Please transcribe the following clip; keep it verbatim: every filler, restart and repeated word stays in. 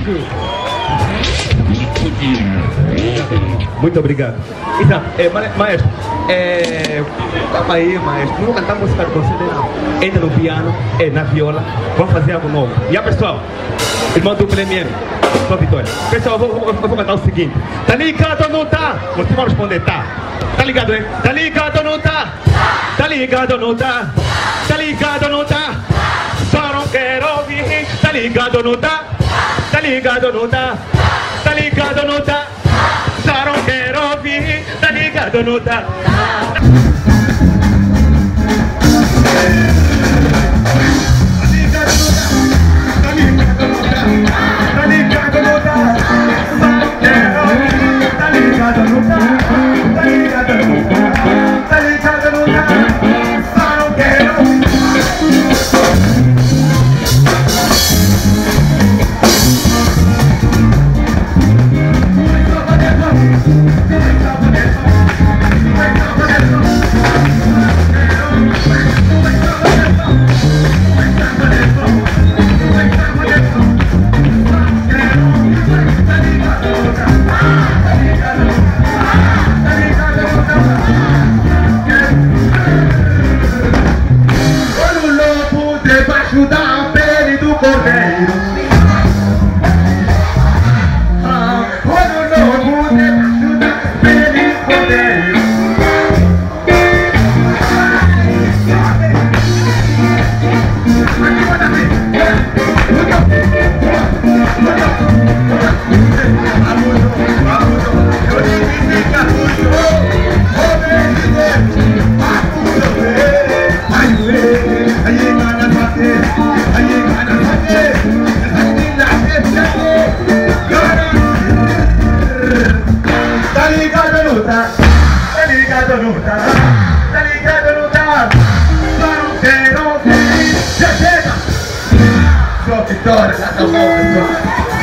Rodrigo. Muito obrigado. Então, é, maestro, é, calma aí, maestro. Não vou cantar música de você, não. Entra no piano, é, na viola. Vamos fazer algo novo. E aí, pessoal, irmão do Premier, sua vitória. Pessoal, eu vou, eu vou cantar o seguinte. Tá ligado ou não tá? Você vai responder, tá. Tá ligado, hein? Tá ligado ou não tá? Tá ligado ou não tá? Tá ligado ou não tá? Só não quero ouvir. Tá ligado ou não tá? Tá ligado ou não tá? Tá ligado ou não tá? Só não quero ouvir. Tá ligado ou não tá? Da pele do cordeiro, ah, olha o lobo debaixo da pele do cordeiro. Tá ligado ou não tá? Tá ligado ou não tá? Tá ligado ou não tá? Só não quero ouvir. Já chega! Sua vitória, já tá bom, pessoal.